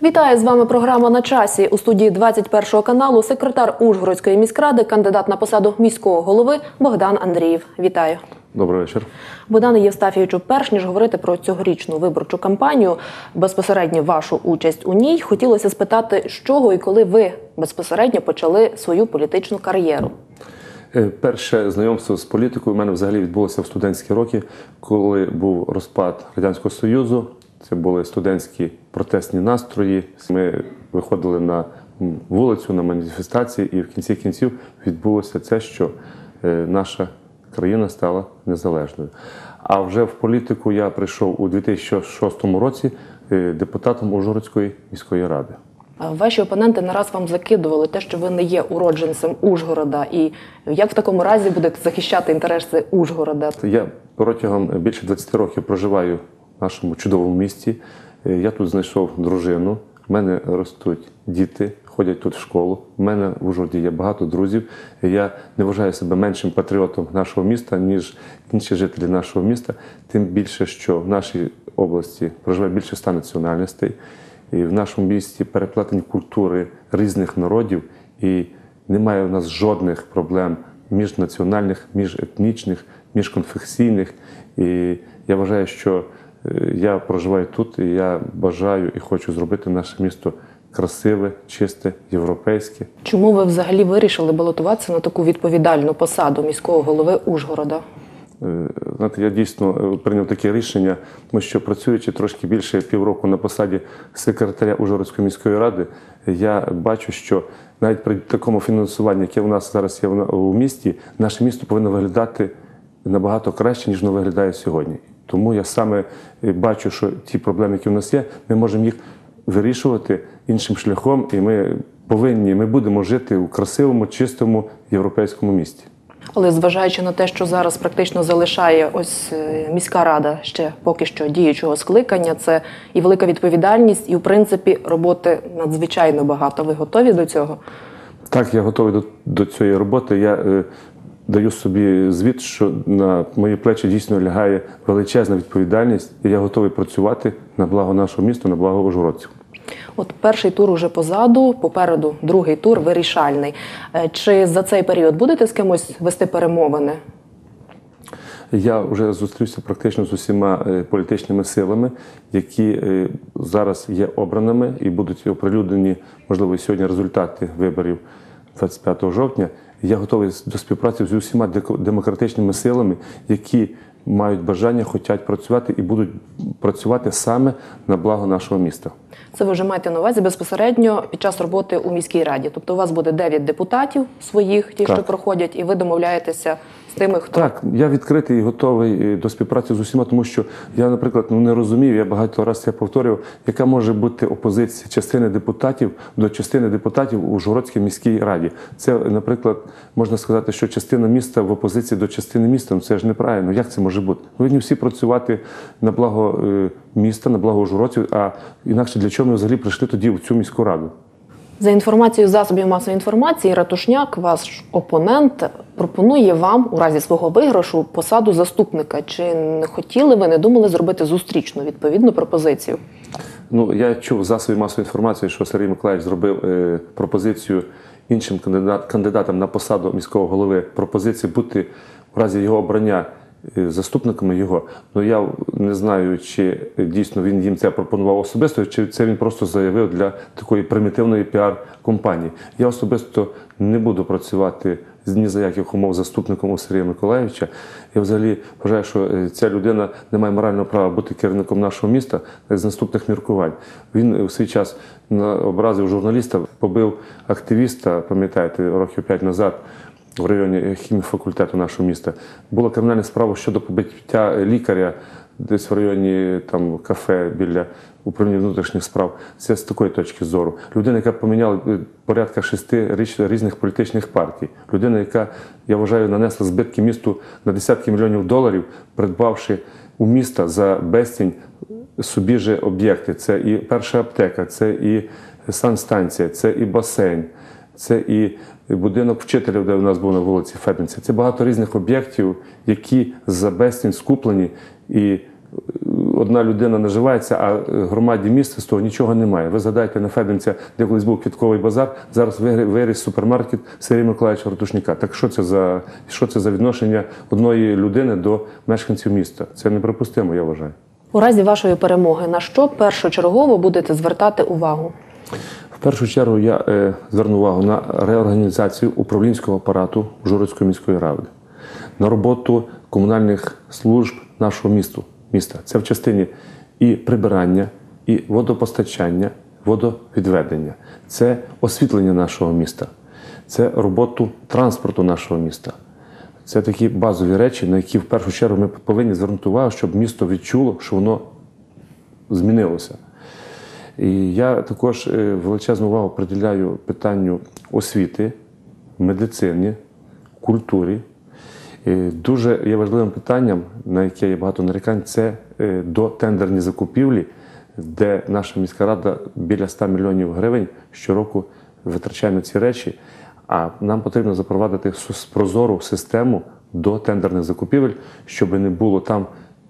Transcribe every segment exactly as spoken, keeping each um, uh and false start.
Вітаю, з вами програма «На часі». У студії двадцять першого каналу секретар Ужгородської міськради, кандидат на посаду міського голови Богдан Андрієв. Вітаю. Добрий вечір. Богдане Євстафійовичу, перш ніж говорити про цьогорічну виборчу кампанію, безпосередньо вашу участь у ній, хотілося спитати, з чого і коли ви безпосередньо почали свою політичну кар'єру? Перше знайомство з політикою у мене взагалі відбулося в студентські роки, коли був розпад Радянського Союзу. Це були студентські протестні настрої. Ми виходили на вулицю, на маніфестації, і в кінці кінців відбулося це, що наша країна стала незалежною. А вже в політику я прийшов у дві тисячі шостому році депутатом Ужгородської міської ради. Ваші опоненти не раз вам закидували те, що ви не є уродженцем Ужгорода. І як в такому разі будете захищати інтереси Ужгорода? Я протягом більше двадцяти років проживаю в нашому чудовому місті. Я тут знайшов дружину, в мене ростуть діти, ходять тут в школу. У мене в Ужгороді є багато друзів. Я не вважаю себе меншим патріотом нашого міста, ніж інші жителі нашого міста. Тим більше, що в нашій області проживає більше ста національностей. І в нашому місті переплетені культури різних народів, і немає у нас жодних проблем міжнаціональних, міжетнічних, міжконфесійних. І я вважаю, що я проживаю тут, і я бажаю і хочу зробити наше місто красиве, чисте, європейське. Чому ви взагалі вирішили балотуватися на таку відповідальну посаду міського голови Ужгорода? Знаєте, я дійсно прийняв таке рішення, тому що працюючи трошки більше півроку на посаді секретаря Ужгородської міської ради, я бачу, що навіть при такому фінансуванні, яке у нас зараз є у місті, наше місто повинно виглядати набагато краще, ніж воно виглядає сьогодні. Тому я саме бачу, що ті проблеми, які в нас є, ми можемо їх вирішувати іншим шляхом, і ми повинні, ми будемо жити у красивому, чистому європейському місті. Але зважаючи на те, що зараз практично залишає ось міська рада ще поки що діючого скликання, це і велика відповідальність, і в принципі роботи надзвичайно багато. Ви готові до цього? Так, я готовий до, до цієї роботи. Я е, даю собі звіт, що на мої плечі дійсно лягає величезна відповідальність, і я готовий працювати на благо нашого міста, на благо ужгородців. От перший тур уже позаду, попереду другий тур вирішальний. Чи за цей період будете з кимось вести перемовини? Я вже зустрівся практично з усіма політичними силами, які зараз є обраними і будуть оприлюднені, можливо, сьогодні результати виборів двадцять п'ятого жовтня. Я готовий до співпраці з усіма демократичними силами, які мають бажання, хочуть працювати і будуть працювати саме на благо нашого міста. Це ви вже маєте на увазі безпосередньо під час роботи у міській раді? Тобто у вас буде дев'ять депутатів своїх, ті, так, що проходять, і ви домовляєтеся з тими, хто… Так, я відкритий і готовий до співпраці з усіма, тому що я, наприклад, ну, не розумію, я багато разів це повторював, яка може бути опозиція частини депутатів до частини депутатів у Ужгородській міській раді. Це, наприклад, можна сказати, що частина міста в опозиції до частини міста, ну це ж неправильно. Як це може бути? Ми повинні всі працювати на благо міста, на благо ужгородців, а інакше для чого ми взагалі прийшли тоді в цю міську раду? За інформацією засобів масової інформації, Ратушняк, ваш опонент, пропонує вам у разі свого виграшу посаду заступника. Чи не хотіли ви, не думали зробити зустрічну відповідну пропозицію? Ну, я чув в засобі масової інформації, що Сергій Миколаївич зробив е, пропозицію іншим кандидат, кандидатам на посаду міського голови, пропозицію бути в разі його обрання заступниками його. Ну, я не знаю, чи дійсно він їм це пропонував особисто, чи це він просто заявив для такої примітивної піар-компанії. Я особисто не буду працювати ні за яких умов заступником у Сергія Миколаївича. Я взагалі вважаю, що ця людина не має морального права бути керівником нашого міста з наступних міркувань. Він у свій час образив журналіста, побив активіста, пам'ятаєте, років п'ять назад, в районі хімфакультету нашого міста. Була кримінальна справа щодо побиття лікаря десь в районі там, кафе біля управління внутрішніх справ. Це з такої точки зору. Людина, яка поміняла порядка шести різних політичних партій. Людина, яка, я вважаю, нанесла збитки місту на десятки мільйонів доларів, придбавши у міста за безцінь собі же об'єкти. Це і перша аптека, це і санстанція, це і басейн, це і будинок вчителів, де у нас був на вулиці Феденця. Це багато різних об'єктів, які за безцінь скуплені і одна людина наживається, а громаді міста з того нічого немає. Ви згадайте на Феденця, де колись був квітковий базар, зараз виріс супермаркет Сергія Миколаївича Ратушняка. Так що це за, що це за відношення одної людини до мешканців міста? Це неприпустимо, я вважаю. У разі вашої перемоги на що першочергово будете звертати увагу? В першу чергу я е, зверну увагу на реорганізацію управлінського апарату Ужгородської міської ради, на роботу комунальних служб нашого місту, міста. Це в частині і прибирання, і водопостачання, водовідведення. Це освітлення нашого міста, це роботу транспорту нашого міста. Це такі базові речі, на які в першу чергу ми повинні звернути увагу, щоб місто відчуло, що воно змінилося. І я також величезну увагу приділяю питанню освіти, медицини, культурі. Дуже є важливим питанням, на яке є багато нарікань, це дотендерні закупівлі, де наша міська рада біля ста мільйонів гривень щороку витрачає на ці речі. А нам потрібно запровадити прозору систему дотендерних закупівель, щоб не було там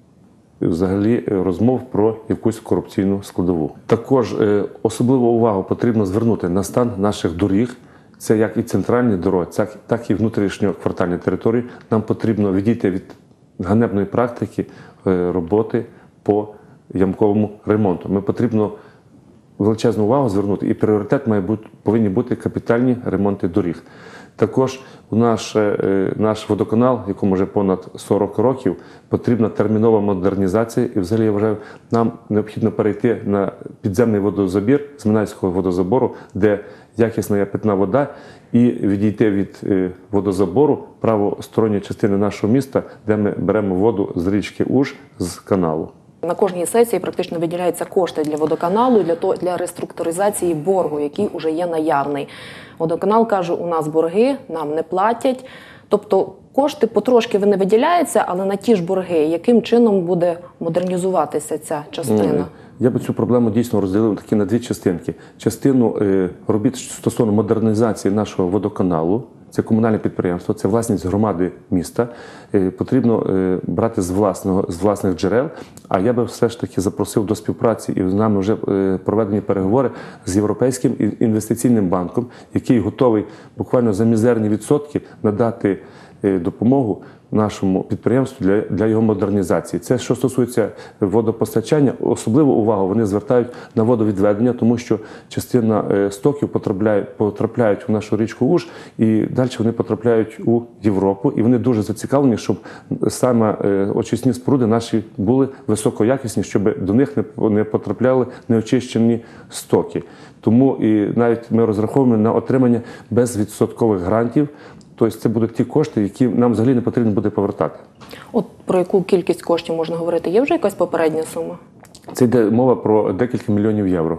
взагалі розмов про якусь корупційну складову. Також особливу увагу потрібно звернути на стан наших доріг. Це як і центральні дороги, так і внутрішньоквартальні території. Нам потрібно відійти від ганебної практики роботи по ямковому ремонту. Ми потрібно величезну увагу звернути, і пріоритет має бути, повинні бути капітальні ремонти доріг. Також у наш, наш водоканал, якому вже понад сорок років, потрібна термінова модернізація. І взагалі, я вважаю, нам необхідно перейти на підземний водозабір з Минайського водозабору, де якісна є питна вода, і відійти від водозабору правосторонньої частини нашого міста, де ми беремо воду з річки Уж, з каналу. На кожній сесії практично виділяються кошти для водоканалу, для, то, для реструктуризації боргу, який вже є наявний. Водоканал каже, у нас борги, нам не платять. Тобто кошти потрошки вони виділяються, але на ті ж борги, яким чином буде модернізуватися ця частина? Я би цю проблему дійсно розділив такі на дві частинки. Частину е, робіт стосовно модернізації нашого водоканалу, це комунальне підприємство, це власність громади міста, е, потрібно е, брати з, власного, з власних джерел, а я би все ж таки запросив до співпраці, і з нами вже е, проведені переговори з Європейським інвестиційним банком, який готовий буквально за мізерні відсотки надати е, допомогу нашому підприємству для, для його модернізації. Це, що стосується водопостачання, особливу увагу вони звертають на водовідведення, тому що частина е, стоків потрапляють, потрапляють у нашу річку Уж, і далі вони потрапляють у Європу, і вони дуже зацікавлені, щоб саме е, очисні споруди наші були високоякісні, щоб до них не, не потрапляли неочищені стоки. Тому і навіть ми розраховуємо на отримання безвідсоткових грантів. Тобто це будуть ті кошти, які нам взагалі не потрібно буде повертати. От про яку кількість коштів можна говорити? Є вже якась попередня сума? Це йде мова про декілька мільйонів євро.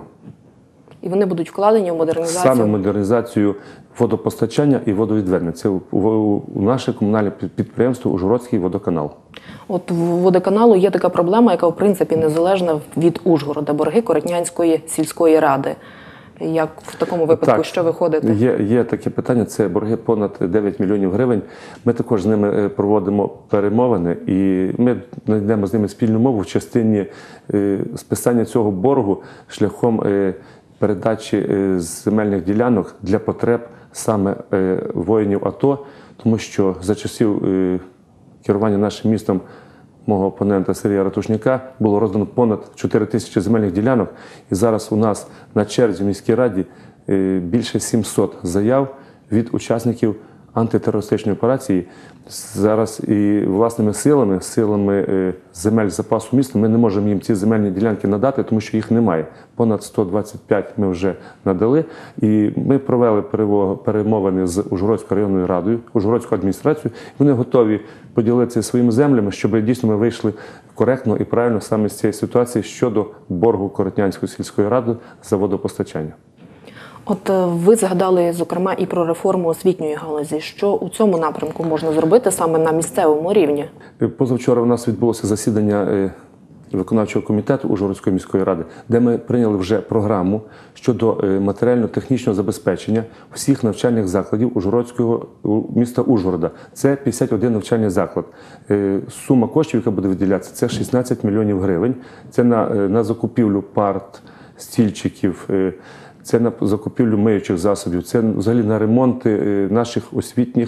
І вони будуть вкладені в модернізацію? Саме модернізацію водопостачання і водовідведення. Це у наше комунальне підприємство Ужгородський водоканал. От в водоканалу є така проблема, яка в принципі незалежна від Ужгорода, борги Коротнянської сільської ради. Як в такому випадку, так, що виходите? Є, є таке питання, це борги понад дев'ять мільйонів гривень. Ми також з ними проводимо перемовини, і ми знайдемо з ними спільну мову в частині списання цього боргу шляхом передачі земельних ділянок для потреб саме воїнів АТО, тому що за часів керування нашим містом мого опонента Сергія Ратушняка було роздано понад чотири тисячі земельних ділянок, і зараз у нас на черзі в міській раді більше сімсот заяв від учасників антитерористичної операції. Зараз і власними силами, силами земель запасу міста ми не можемо їм ці земельні ділянки надати, тому що їх немає. Понад сто двадцять п'ять ми вже надали. І ми провели перемовини з Ужгородською районною радою, Ужгородською адміністрацією. Вони готові поділитися своїми землями, щоб дійсно ми вийшли коректно і правильно саме з цієї ситуації щодо боргу Коротнянської сільської ради за водопостачання. От ви згадали, зокрема, і про реформу освітньої галузі. Що у цьому напрямку можна зробити саме на місцевому рівні? Позавчора у нас відбулося засідання виконавчого комітету Ужгородської міської ради, де ми прийняли вже програму щодо матеріально-технічного забезпечення всіх навчальних закладів Ужгородського міста Ужгорода. Це п'ятдесят один навчальний заклад. Сума коштів, яка буде виділятися, це шістнадцять мільйонів гривень. Це на, на закупівлю парт, стільчиків, це на закупівлю миючих засобів, це взагалі на ремонти наших освітніх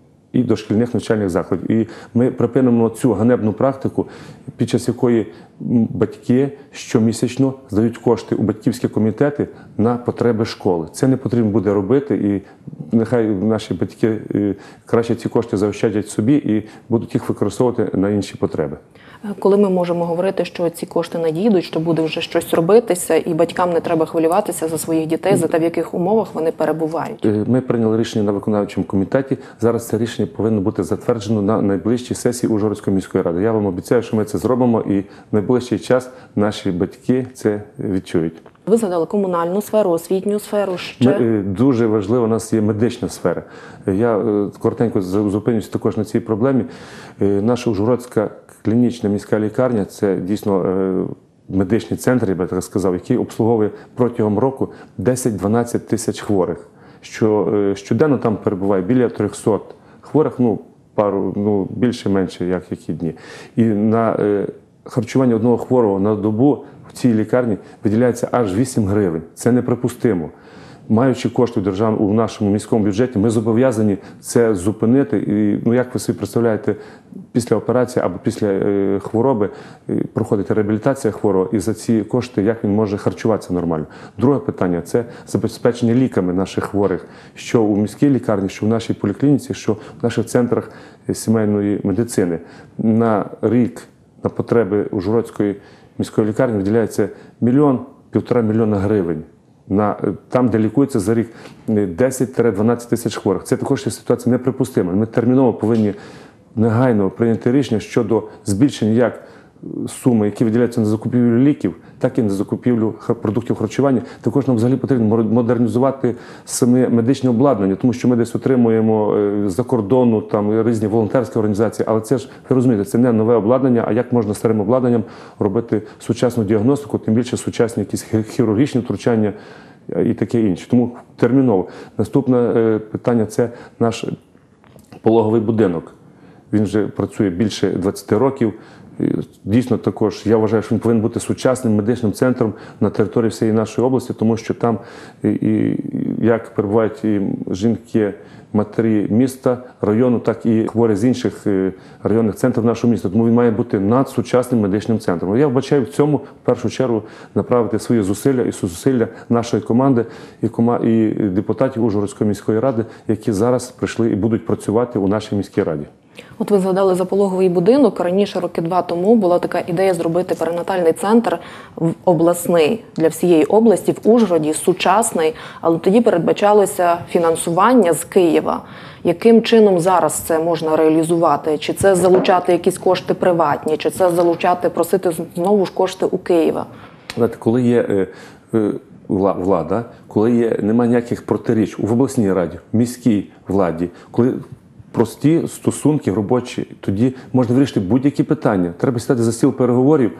і дошкільних навчальних закладів. І ми припинимо цю ганебну практику, під час якої батьки щомісячно здають кошти у батьківські комітети на потреби школи. Це не потрібно буде робити, і нехай наші батьки краще ці кошти заощадять собі і будуть їх використовувати на інші потреби. Коли ми можемо говорити, що ці кошти надійдуть, що буде вже щось робитися, і батькам не треба хвилюватися за своїх дітей, за те, в яких умовах вони перебувають? Ми прийняли рішення на виконавчому комітеті. Зараз це рішення повинно бути затверджено на найближчій сесії Ужгородської міської ради. Я вам обіцяю, що ми це зробимо, і в найближчий час наші батьки це відчують. Ви згадали комунальну сферу, освітню сферу. Ще? Ми, дуже важливо, у нас є медична сфера. Я коротенько зупинюся також на цій проблемі. Наша Ужгородська клінічна міська лікарня – це дійсно медичний центр, я би так сказав, який обслуговує протягом року десять-дванадцять тисяч хворих. Що щоденно там перебуває біля трьохсот хворих, ну, пару, ну, більше-менше, як які дні. І на е, харчування одного хворого на добу в цій лікарні виділяється аж вісім гривень. Це неприпустимо. Маючи кошти в держав... у нашому міському бюджеті, ми зобов'язані це зупинити. І, ну, як ви собі представляєте, після операції або після е, хвороби е, проходить реабілітація хворого, і за ці кошти як він може харчуватися нормально. Друге питання – це забезпечення ліками наших хворих, що у міській лікарні, що в нашій поліклініці, що в наших центрах сімейної медицини. На рік на потреби Ужгородської міської лікарні виділяється мільйон, півтора мільйона гривень. На, там, де лікується за рік десять-дванадцять тисяч хворих. Це також є ситуація неприпустима. Ми терміново повинні негайно прийняти рішення щодо збільшення як суми, які виділяються на закупівлю ліків, так і на закупівлю продуктів харчування. Також нам взагалі потрібно модернізувати саме медичне обладнання, тому що ми десь отримуємо з-за кордону там різні волонтерські організації, але це ж, ви розумієте, це не нове обладнання, а як можна старим обладнанням робити сучасну діагностику, тим більше сучасні якісь хірургічні втручання і таке інше. Тому терміново. Наступне питання – це наш пологовий будинок. Він вже працює більше двадцяти років. Дійсно, також я вважаю, що він повинен бути сучасним медичним центром на території всієї нашої області, тому що там і, і як перебувають і жінки, матері міста, району, так і хворі з інших районних центрів нашого міста. Тому він має бути надсучасним медичним центром. Я вбачаю в цьому, в першу чергу, направити свої зусилля і зусилля нашої команди і, кома... і депутатів Ужгородської міської ради, які зараз прийшли і будуть працювати у нашій міській раді. От ви згадали за пологовий будинок. Раніше, роки два тому, була така ідея зробити перинатальний центр обласний для всієї області, в Ужгороді, сучасний, але тоді передбачалося фінансування з Києва. Яким чином зараз це можна реалізувати? Чи це залучати якісь кошти приватні, чи це залучати, просити знову ж кошти у Києва? Знаєте, коли є е, е, влада, коли є, немає ніяких протиріч в обласній раді, в міській владі, коли прості стосунки робочі, тоді можна вирішити будь-які питання. Треба сідати за стіл переговорів,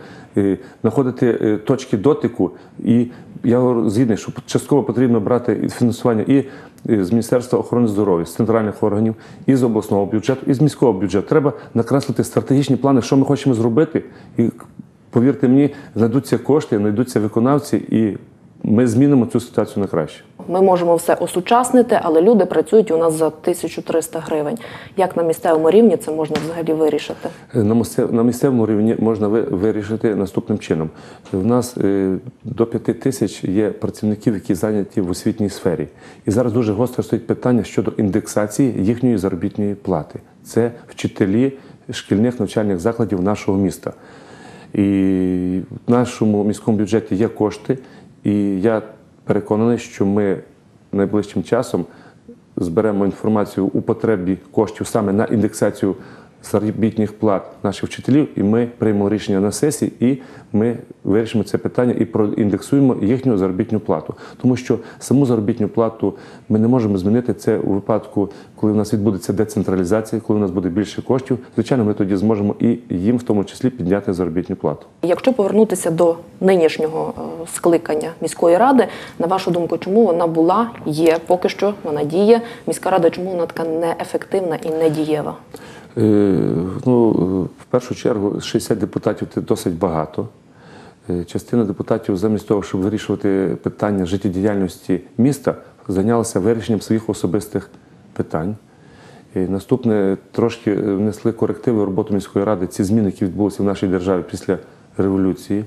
знаходити точки дотику. І я згідний, що частково потрібно брати фінансування і з Міністерства охорони здоров'я, з центральних органів, і з обласного бюджету, і з міського бюджету. Треба накреслити стратегічні плани, що ми хочемо зробити. І, повірте мені, знайдуться кошти, знайдуться виконавці, і ми змінимо цю ситуацію на краще. Ми можемо все осучаснити, але люди працюють у нас за тисячу триста гривень. Як на місцевому рівні це можна взагалі вирішити? На місцевому рівні можна вирішити наступним чином. У нас до п'яти тисяч є працівників, які зайняті в освітній сфері. І зараз дуже гостро стоїть питання щодо індексації їхньої заробітної плати. Це вчителі шкільних навчальних закладів нашого міста. І в нашому міському бюджеті є кошти, і я переконаний, що ми найближчим часом зберемо інформацію у потребі коштів саме на індексацію заробітних плат наших вчителів, і ми приймемо рішення на сесії, і ми вирішимо це питання і проіндексуємо їхню заробітну плату. Тому що саму заробітну плату ми не можемо змінити. Це у випадку, коли в нас відбудеться децентралізація, коли у нас буде більше коштів, звичайно, ми тоді зможемо і їм в тому числі підняти заробітну плату. Якщо повернутися до нинішнього е, скликання міської ради, на вашу думку, чому вона була, є, поки що вона діє, міська рада, чому вона така неефективна і недієва? Е, ну, в першу чергу, шістдесят депутатів – це досить багато. Е, частина депутатів замість того, щоб вирішувати питання життєдіяльності міста, зайнялася вирішенням своїх особистих питань. І наступне, трошки внесли корективи в роботу міської ради, ці зміни, які відбулися в нашій державі після революції.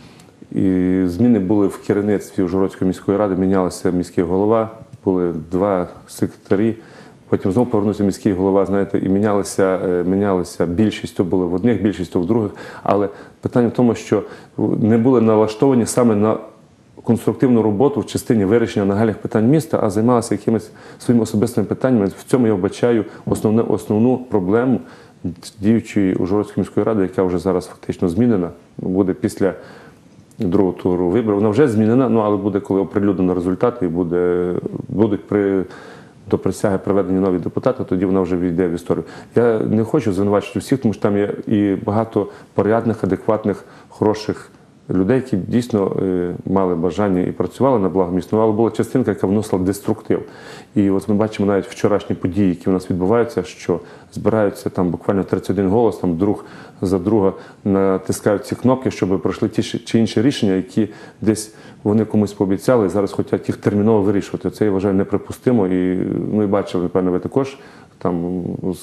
І зміни були в керівництві Ужгородської міської ради, мінялася міський голова, були два секретарі. Потім знову повернувся міський голова, знаєте, і мінялися, мінялися більшість, то були в одних, більшість то в других. Але питання в тому, що не були налаштовані саме на конструктивну роботу в частині вирішення нагальних питань міста, а займалися якимись своїми особистими питаннями. В цьому я вбачаю основне, основну проблему діючої Ужгородської міської ради, яка вже зараз фактично змінена, буде після другого туру виборів. Вона вже змінена, ну, але буде, коли оприлюднено результати і буде, будуть при... до присяги проведені нові депутати, тоді вона вже війде в історію. Я не хочу звинувачити всіх, тому що там є і багато порядних, адекватних, хороших людей, які дійсно е, мали бажання і працювали на благо міста, але була частинка, яка вносила деструктив. І от ми бачимо навіть вчорашні події, які у нас відбуваються, що збираються там буквально тридцять один голос, там друг за друга натискають ці кнопки, щоб пройшли ті чи інші рішення, які десь вони комусь пообіцяли і зараз хочуть їх терміново вирішувати. Це, я вважаю, неприпустимо. І ми бачили, напевно, ви також там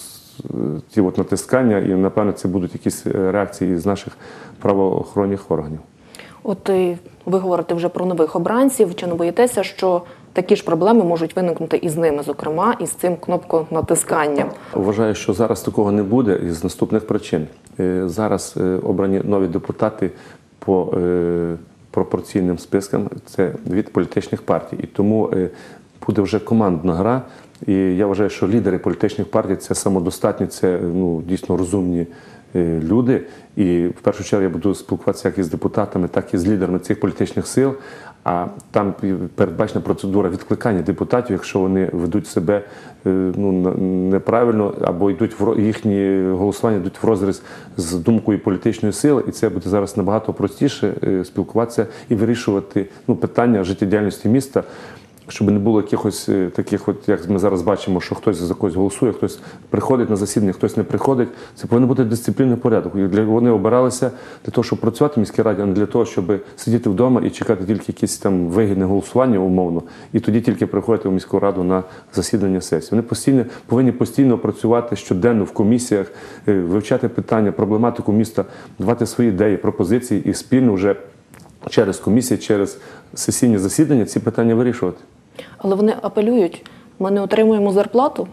ті от натискання, і, напевно, це будуть якісь реакції з наших правоохоронних органів. От і ви говорите вже про нових обранців. Чи не боїтеся, що такі ж проблеми можуть виникнути і з ними, зокрема, і з цим кнопконатисканням? Вважаю, що зараз такого не буде із наступних причин. Зараз обрані нові депутати по пропорційним спискам, це від політичних партій. І тому буде вже командна гра. І я вважаю, що лідери політичних партій – це самодостатні, це ну, дійсно розумні люди. І в першу чергу я буду спілкуватися як із депутатами, так і з лідерами цих політичних сил. А там передбачена процедура відкликання депутатів, якщо вони ведуть себе ну, неправильно, або йдуть в їхні голосування йдуть в розріз з думкою політичної сили, і це буде зараз набагато простіше спілкуватися і вирішувати ну, питання життєдіяльності міста, щоб не було якихось таких, от, як ми зараз бачимо, що хтось за когось голосує, хтось приходить на засідання, хтось не приходить. Це повинен бути дисциплінний порядок. Вони обиралися для того, щоб працювати в міській раді, а не для того, щоб сидіти вдома і чекати тільки якісь там вигідне голосування умовно, і тоді тільки приходити в міську раду на засідання сесії. Вони постійно, повинні постійно працювати щоденно в комісіях, вивчати питання, проблематику міста, давати свої ідеї, пропозиції і спільно вже через комісії, через сесійні засідання ці питання вирішувати. Але вони апелюють, ми не отримуємо зарплату?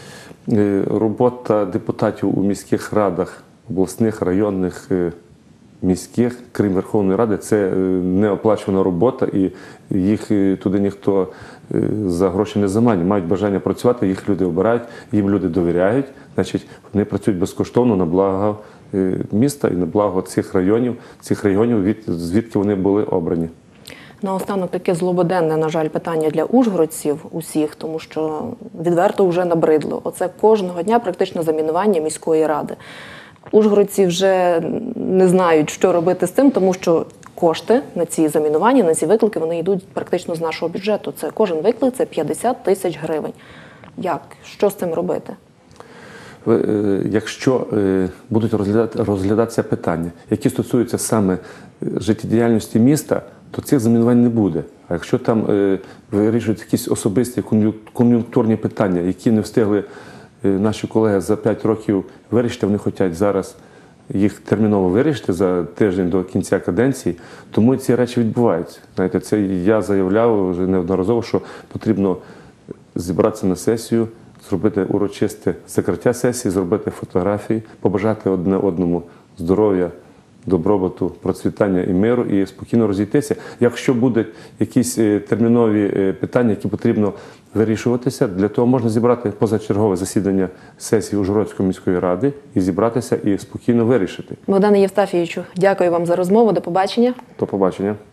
Робота депутатів у міських радах, обласних, районних, міських, крім Верховної Ради, це неоплачувана робота, і їх туди ніхто за гроші не заманює. Мають бажання працювати, їх люди обирають, їм люди довіряють, значить вони працюють безкоштовно на благо міста і на благо цих районів, цих районів, звідки вони були обрані. Наостанок таке злободенне, на жаль, питання для ужгородців усіх, тому що відверто вже набридло. Оце кожного дня практично замінування міської ради. Ужгородці вже не знають, що робити з цим, тому що кошти на ці замінування, на ці виклики, вони йдуть практично з нашого бюджету. Це кожен виклик – це п'ятдесят тисяч гривень. Як? Що з цим робити? Якщо будуть розглядати, розглядатися питання, які стосуються саме життєдіяльності міста, то цих замінувань не буде. А якщо там е, вирішують якісь особисті кон'юнктурні питання, які не встигли е, наші колеги за п'ять років вирішити, вони хочуть зараз їх терміново вирішити за тиждень до кінця каденції, тому ці речі відбуваються. Знаєте, це я заявляв вже неодноразово, що потрібно зібратися на сесію, зробити урочисте закриття сесії, зробити фотографії, побажати одне одному здоров'я, добробуту, процвітання і миру, і спокійно розійтися. Якщо будуть якісь е, термінові е, питання, які потрібно вирішуватися, для того можна зібрати позачергове засідання сесії Ужгородської міської ради і зібратися і спокійно вирішити. Богдане Євстафійовичу, дякую вам за розмову. До побачення. До побачення.